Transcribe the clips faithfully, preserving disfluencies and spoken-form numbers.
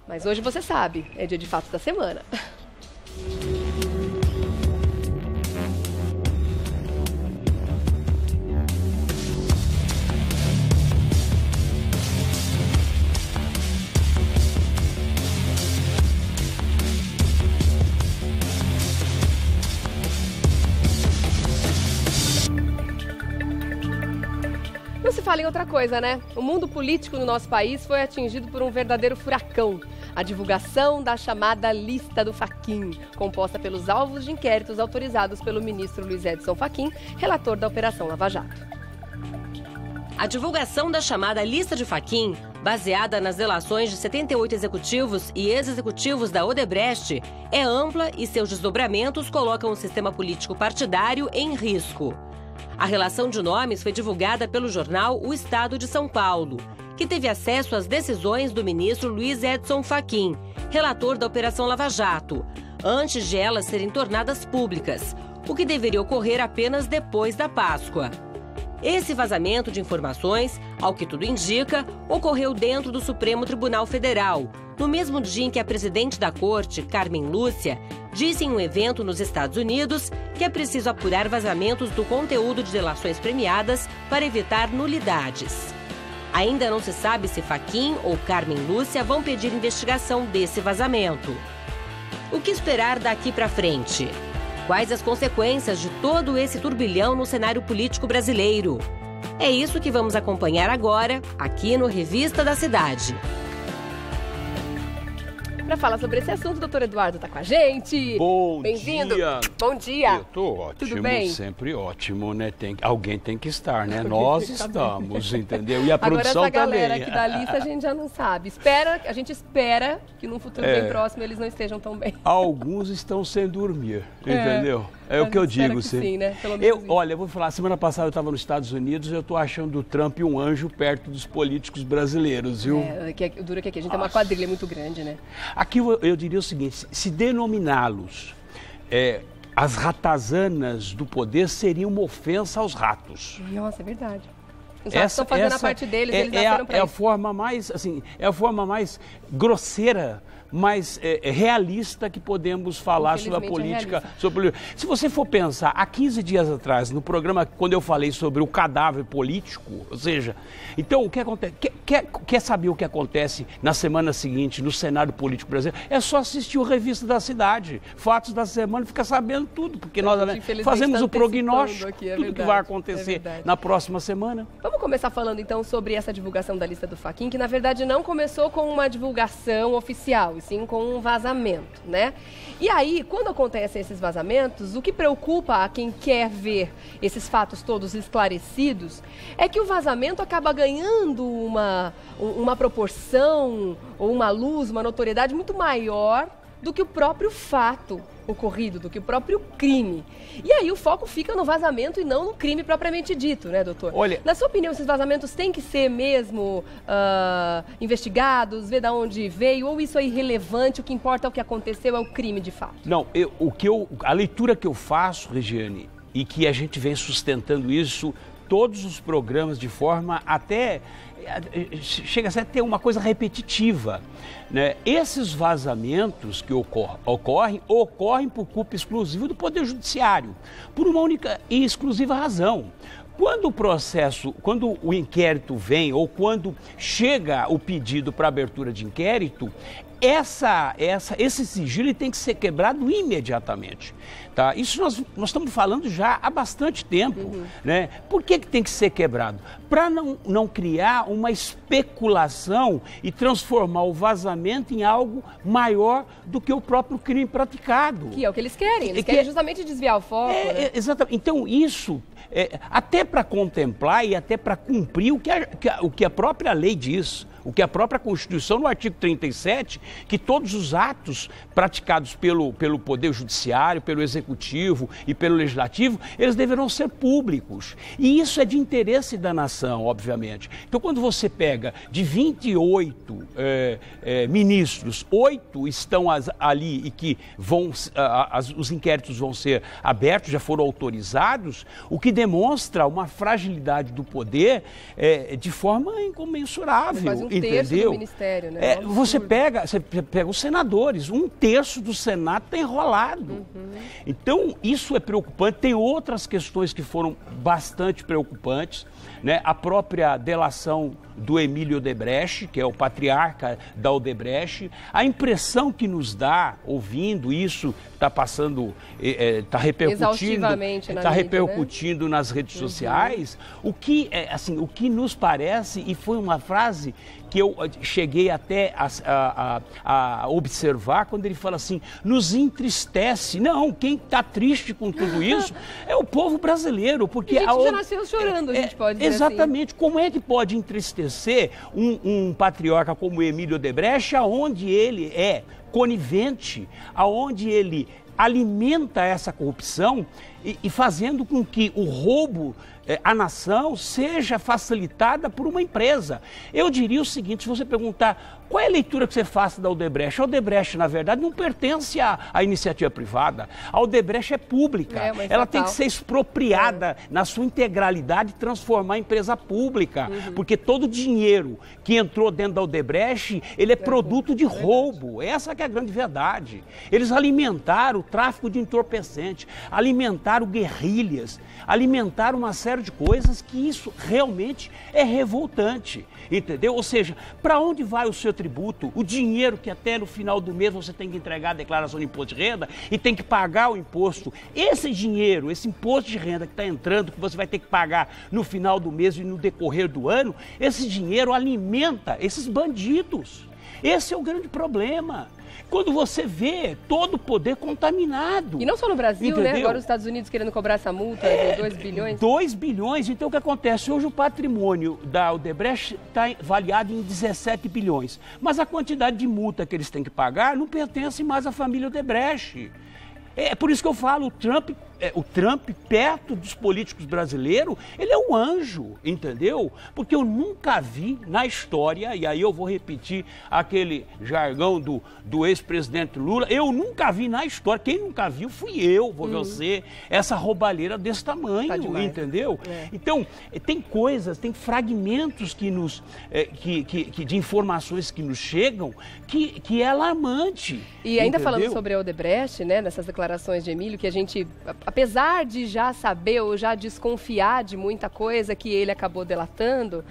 Mas hoje você sabe, é dia de fatos da semana. Não se fala em outra coisa, né? O mundo político no nosso país foi atingido por um verdadeiro furacão. A divulgação da chamada Lista do Fachin, composta pelos alvos de inquéritos autorizados pelo ministro Luiz Edson Fachin, relator da Operação Lava Jato. A divulgação da chamada Lista de Fachin, baseada nas delações de setenta e oito executivos e ex-executivos da Odebrecht, é ampla e seus desdobramentos colocam o sistema político partidário em risco. A relação de nomes foi divulgada pelo jornal O Estado de São Paulo, que teve acesso às decisões do ministro Luiz Edson Fachin, relator da Operação Lava Jato, antes de elas serem tornadas públicas, o que deveria ocorrer apenas depois da Páscoa. Esse vazamento de informações, ao que tudo indica, ocorreu dentro do Supremo Tribunal Federal, no mesmo dia em que a presidente da corte, Carmen Lúcia, disse em um evento nos Estados Unidos que é preciso apurar vazamentos do conteúdo de delações premiadas para evitar nulidades. Ainda não se sabe se Fachin ou Carmen Lúcia vão pedir investigação desse vazamento. O que esperar daqui para frente? Quais as consequências de todo esse turbilhão no cenário político brasileiro? É isso que vamos acompanhar agora, aqui no Revista da Cidade. Para falar sobre esse assunto, o doutor Eduardo está com a gente. Bom Bem-vindo. dia. Bom dia. Eu tô ótimo, Tudo bem? sempre ótimo, né? Tem, alguém tem que estar, né? Nós estamos, entendeu? E a Agora produção essa galera também. aqui da lista a gente já não sabe. Espera, a gente espera que num futuro É. bem próximo eles não estejam tão bem. Alguns estão sem dormir, É. entendeu? É, A o que eu gente espera digo, que sempre. sim, né? Pelo menos Eu, isso. olha, eu vou falar, semana passada eu estava nos Estados Unidos, eu tô achando o Trump um anjo perto dos políticos brasileiros, viu? É, que, o duro é que aqui a gente tem uma quadrilha muito grande, né? Aqui eu, eu diria o seguinte, se denominá-los é, as ratazanas do poder seria uma ofensa aos ratos. Nossa, é verdade. Os ratos estão fazendo a parte deles, é, eles é nasceram a, pra é a isso. forma mais, assim, é a forma mais grosseira, mais é, é, realista que podemos falar sobre a Infelizmente, é política. realista. sobre, se você for pensar, há quinze dias atrás, no programa, quando eu falei sobre o cadáver político, ou seja, então o que acontece? Quer, quer, quer saber o que acontece na semana seguinte no cenário político brasileiro? É só assistir o Revista da Cidade, Fatos da Semana, fica sabendo tudo, porque nós A gente, infelizmente, fazemos tá o prognóstico, antecipando aqui, é tudo que verdade, vai é acontecer verdade. na próxima semana. Vamos começar falando então sobre essa divulgação da Lista do Fachin, que na verdade não começou com uma divulgação oficial, e sim com um vazamento, né? E aí, quando acontecem esses vazamentos, o que preocupa a quem quer ver esses fatos todos esclarecidos é que o vazamento acaba ganhando uma, uma proporção, ou uma luz, uma notoriedade muito maior do que o próprio fato ocorrido, do que o próprio crime. E aí o foco fica no vazamento e não no crime propriamente dito, né, doutor? Olha, na sua opinião, esses vazamentos têm que ser mesmo uh, investigados, ver de onde veio, ou isso é irrelevante, o que importa é o que aconteceu, é o crime de fato? Não, eu, o que eu, a leitura que eu faço, Regiane, e que a gente vem sustentando isso, todos os programas de forma até, chega a ter uma coisa repetitiva, né? Esses vazamentos que ocor ocorrem, ocorrem por culpa exclusiva do Poder Judiciário, por uma única e exclusiva razão. Quando o processo, quando o inquérito vem ou quando chega o pedido para abertura de inquérito, essa, essa, esse sigilo tem que ser quebrado imediatamente. Tá? Isso nós, nós estamos falando já há bastante tempo. Uhum. Né? Por que, que tem que ser quebrado? Para não, não criar uma especulação e transformar o vazamento em algo maior do que o próprio crime praticado. Que é o que eles querem, eles é, querem que, justamente desviar o foco. É, né? é, exatamente. Então isso, é, até para contemplar e até para cumprir o que, a, que a, o que a própria lei diz, o que a própria Constituição, no artigo trinta e sete, que todos os atos praticados pelo, pelo Poder Judiciário, pelo Executivo e pelo Legislativo, eles deverão ser públicos. E isso é de interesse da nação, obviamente. Então, quando você pega de vinte e oito é, é, ministros, oito estão as, ali e que vão, as, os inquéritos vão ser abertos, já foram autorizados, o que demonstra uma fragilidade do poder é, de forma incomensurável. Quase um terço entendeu? do ministério, né? É, você, pega, você pega os senadores, um terço do Senado está enrolado. Uhum. Então, isso é preocupante. Tem outras questões que foram bastante preocupantes, né? A própria delação do Emílio Odebrecht, que é o patriarca da Odebrecht. A impressão que nos dá, ouvindo isso, está passando, está é, repercutindo, está repercutindo né? nas redes uhum. sociais, o que, é, assim, o que nos parece, e foi uma frase que eu cheguei até a, a, a, a observar, quando ele fala assim, nos entristece. Não, quem está triste com tudo isso é o povo brasileiro, porque... A gente a, já nasceu chorando, é, a gente pode dizer exatamente, assim. Como é que pode entristecer um, um patriarca como o Emílio Odebrecht, aonde ele é conivente, aonde ele alimenta essa corrupção e, e fazendo com que o roubo eh, à nação seja facilitada por uma empresa. Eu diria o seguinte, se você perguntar qual é a leitura que você faz da Odebrecht, a Odebrecht, na verdade, não pertence à, à iniciativa privada. A Odebrecht é pública, é, ela tem que ser expropriada é. na sua integralidade e transformar em empresa pública, uhum. porque todo o dinheiro que entrou dentro da Odebrecht, ele é produto de roubo, essa que é a grande verdade. Eles alimentaram o tráfico de entorpecentes, alimentaram guerrilhas, alimentaram uma série de coisas que isso realmente é revoltante, entendeu? Ou seja, para onde vai o seu tributo? O dinheiro que até no final do mês você tem que entregar a declaração de imposto de renda e tem que pagar o imposto. Esse dinheiro, esse imposto de renda que está entrando, que você vai ter que pagar no final do mês e no decorrer do ano, esse dinheiro alimenta esses bandidos. Esse é o grande problema. Quando você vê todo o poder contaminado. E não só no Brasil, entendeu? Né? Agora os Estados Unidos querendo cobrar essa multa é, de dois bilhões. dois bilhões. Então o que acontece? Hoje o patrimônio da Odebrecht está avaliado em dezessete bilhões. Mas a quantidade de multa que eles têm que pagar não pertence mais à família Odebrecht. É por isso que eu falo, o Trump, é, o Trump, perto dos políticos brasileiros, ele é um anjo, entendeu? Porque eu nunca vi na história, e aí eu vou repetir aquele jargão do, do ex-presidente Lula, eu nunca vi na história, quem nunca viu fui eu, vou uhum. você, essa roubalheira desse tamanho, tá entendeu? É. Então, tem coisas, tem fragmentos que nos, é, que, que, que, de informações que nos chegam, que, que é alarmante. E ainda entendeu? Falando sobre a Odebrecht, né, nessas declarações de Emílio, que a gente, apesar de já saber ou já desconfiar de muita coisa que ele acabou delatando,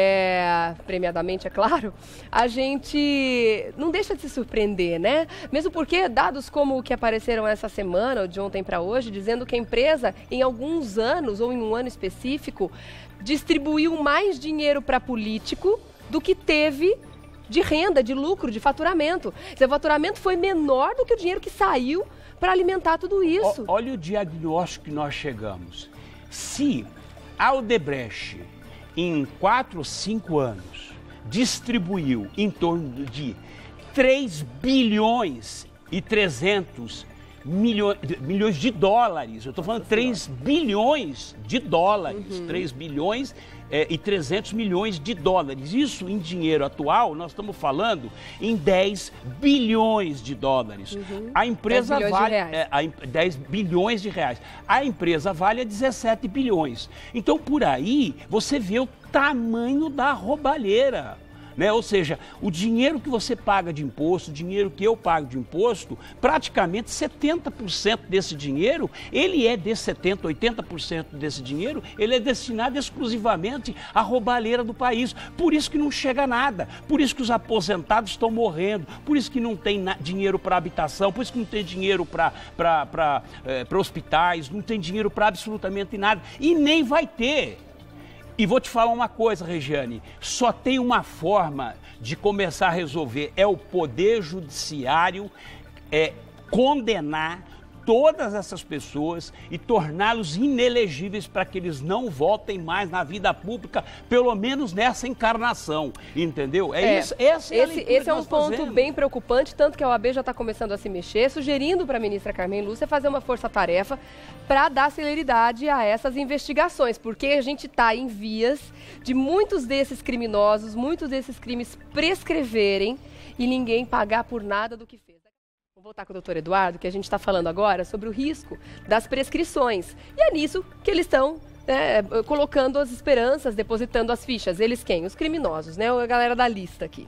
é, premiadamente, é claro, a gente não deixa de se surpreender, né? Mesmo porque dados como o que apareceram essa semana, ou de ontem para hoje, dizendo que a empresa, em alguns anos, ou em um ano específico, distribuiu mais dinheiro para político do que teve de renda, de lucro, de faturamento. Seu faturamento foi menor do que o dinheiro que saiu para alimentar tudo isso. O, olha o diagnóstico que nós chegamos. Se a Odebrecht, em quatro ou cinco anos, distribuiu em torno de três bilhões e trezentos milhões, milhões de dólares, eu estou falando três bilhões de dólares, uhum. três bilhões é, e trezentos milhões de dólares. Isso em dinheiro atual, nós estamos falando em dez bilhões de dólares. Uhum. A empresa vale é, a, dez bilhões de reais. A empresa vale dezessete bilhões. Então, por aí, você vê o tamanho da roubalheira. Né? Ou seja, o dinheiro que você paga de imposto, o dinheiro que eu pago de imposto, praticamente setenta por cento desse dinheiro, ele é desse setenta por cento, oitenta por cento desse dinheiro, ele é destinado exclusivamente à roubalheira do país. Por isso que não chega nada, por isso que os aposentados estão morrendo, por isso que não tem dinheiro para habitação, por isso que não tem dinheiro para é, para hospitais, não tem dinheiro para absolutamente nada e nem vai ter. E vou te falar uma coisa, Regiane, só tem uma forma de começar a resolver, é o Poder Judiciário é, condenar todas essas pessoas e torná-los inelegíveis para que eles não votem mais na vida pública, pelo menos nessa encarnação, entendeu? É, é isso, essa é a esse, esse é um ponto fazemos. bem preocupante, tanto que a O A B já está começando a se mexer, sugerindo para a ministra Carmen Lúcia fazer uma força-tarefa para dar celeridade a essas investigações, porque a gente está em vias de muitos desses criminosos, muitos desses crimes prescreverem e ninguém pagar por nada do que fez. Vou voltar com o doutor Eduardo, que a gente está falando agora sobre o risco das prescrições. E é nisso que eles estão né, colocando as esperanças, depositando as fichas. Eles quem? Os criminosos, né? A galera da lista aqui.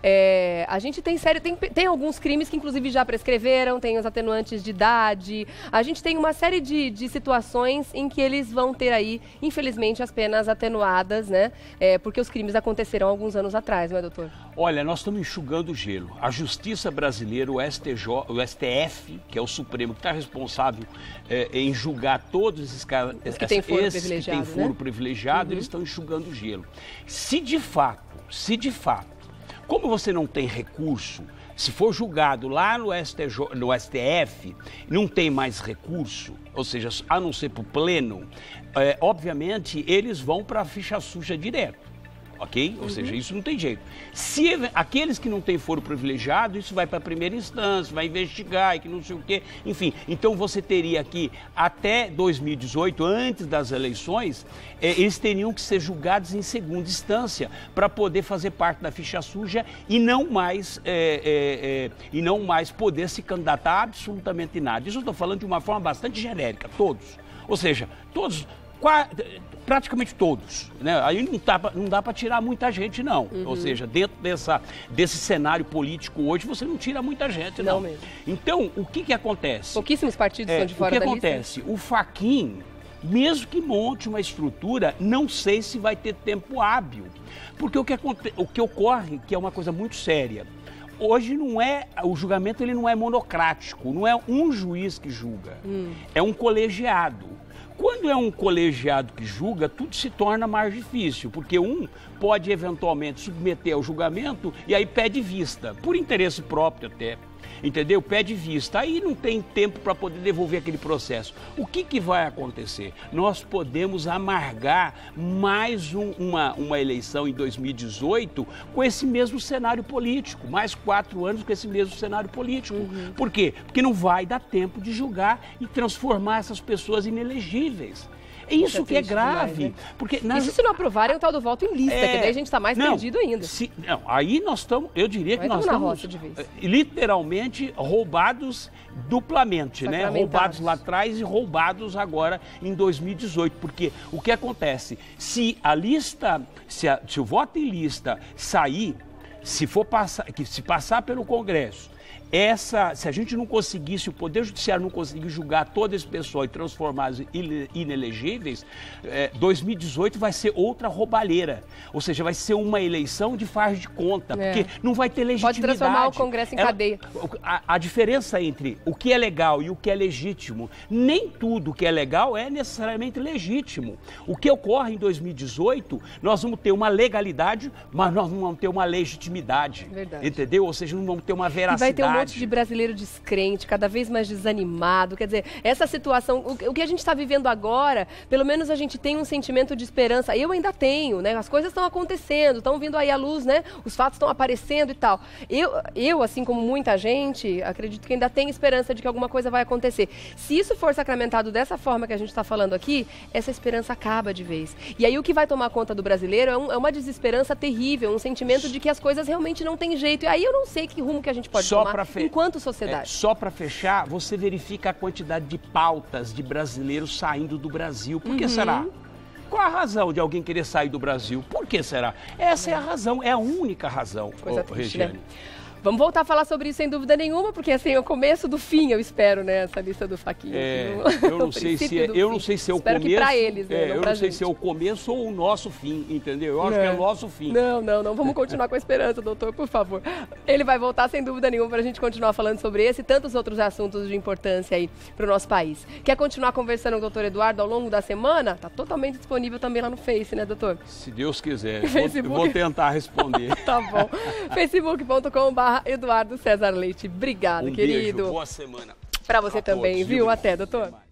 É, a gente tem série, tem, tem alguns crimes que inclusive já prescreveram, tem os atenuantes de idade. A gente tem uma série de, de situações em que eles vão ter aí, infelizmente, as penas atenuadas, né? É, porque os crimes aconteceram alguns anos atrás, não é, doutor? Olha, nós estamos enxugando o gelo. A Justiça Brasileira, o S T J, o S T F, que é o Supremo, que está responsável é, em julgar todos esses caras, os que têm foro esses privilegiado, que têm foro né? privilegiado, uhum. Eles estão enxugando o gelo. Se de fato, se de fato, como você não tem recurso, se for julgado lá no, S T J, no S T F, não tem mais recurso, ou seja, a não ser para o pleno, é, obviamente eles vão para a ficha suja direto. Ok? Ou uhum. seja, isso não tem jeito. Se aqueles que não têm foro privilegiado, isso vai para a primeira instância, vai investigar e que não sei o quê. Enfim, então você teria aqui até dois mil e dezoito, antes das eleições, eh, eles teriam que ser julgados em segunda instância para poder fazer parte da ficha suja e não mais, eh, eh, eh, e não mais poder se candidatar a absolutamente nada. Isso eu estou falando de uma forma bastante genérica, todos. Ou seja, todos... praticamente todos, né? Aí não dá, não dá para tirar muita gente, não. Uhum. Ou seja, dentro dessa, desse cenário político hoje, você não tira muita gente, não. Não mesmo. Então, o que que acontece? Pouquíssimos partidos é, estão de fora da lista. O que acontece? O Fachin, mesmo que monte uma estrutura, não sei se vai ter tempo hábil. Porque o que, aconte, o que ocorre, que é uma coisa muito séria, hoje não é, o julgamento ele não é monocrático, não é um juiz que julga, hum. é um colegiado. Quando é um colegiado que julga, tudo se torna mais difícil, porque um pode eventualmente submeter ao julgamento e aí pede vista, por interesse próprio até, entendeu? Pede vista, aí não tem tempo para poder devolver aquele processo. O que que vai acontecer? Nós podemos amargar mais um, uma, uma eleição em dois mil e dezoito com esse mesmo cenário político, mais quatro anos com esse mesmo cenário político. Uhum. Por quê? Porque não vai dar tempo de julgar e transformar essas pessoas inelegíveis. É isso é que é grave. Demais, né? Porque nas... Isso se não aprovarem o tal do voto em lista, é... que daí a gente está mais não, perdido ainda. Se... Não, aí nós estamos, eu diria que nós estamos literalmente roubados duplamente, né? Roubados lá atrás e roubados agora em dois mil e dezoito. Porque o que acontece? Se a lista, se, a, se o voto em lista sair, se for passar, que se passar pelo Congresso, essa, se a gente não conseguisse, o Poder Judiciário não conseguir julgar todo esse pessoal e transformá-los inelegíveis, é, dois mil e dezoito vai ser outra roubalheira. Ou seja, vai ser uma eleição de faz de conta, é. porque não vai ter legitimidade. Pode transformar o Congresso em Ela, cadeia. A, a diferença entre o que é legal e o que é legítimo, nem tudo que é legal é necessariamente legítimo. O que ocorre em dois mil e dezoito, nós vamos ter uma legalidade, mas nós não vamos ter uma legitimidade. Verdade. Entendeu? Ou seja, não vamos ter uma veracidade. E vai ter um monte de brasileiro descrente, cada vez mais desanimado. Quer dizer, essa situação, o, o que a gente está vivendo agora, pelo menos a gente tem um sentimento de esperança. Eu ainda tenho, né? As coisas estão acontecendo, estão vindo aí à luz, né? Os fatos estão aparecendo e tal. Eu, eu, assim como muita gente, acredito que ainda tem esperança de que alguma coisa vai acontecer. Se isso for sacramentado dessa forma que a gente está falando aqui, essa esperança acaba de vez. E aí o que vai tomar conta do brasileiro é, um, é uma desesperança terrível, um sentimento de que as coisas realmente não têm jeito. E aí eu não sei que rumo que a gente pode Só tomar. Fe... enquanto sociedade. É, só para fechar, você verifica a quantidade de pautas de brasileiros saindo do Brasil. Por que uhum. será? Qual a razão de alguém querer sair do Brasil? Por que será? Essa é a razão, é a única razão, Coisa oh, triste, Regiane. Né? Vamos voltar a falar sobre isso sem dúvida nenhuma, porque assim, é o começo do fim, eu espero, né? Essa lista do Fachin. É, eu não sei se é, eu não sei se é o espero começo. Que pra eles, né? É, não eu pra não sei gente. se é o começo ou o nosso fim, entendeu? Eu acho não. que é o nosso fim. Não, não, não. Vamos continuar com a esperança, doutor, por favor. Ele vai voltar sem dúvida nenhuma pra gente continuar falando sobre esse e tantos outros assuntos de importância aí pro nosso país. Quer continuar conversando com o doutor Eduardo ao longo da semana? Tá totalmente disponível também lá no Face, né, doutor? Se Deus quiser. Facebook... Vou, vou tentar responder. Tá bom. facebook ponto com barra Eduardo César Leite. Obrigado, um querido. Beijo, boa semana. Para você também, todos, viu? Até, doutor.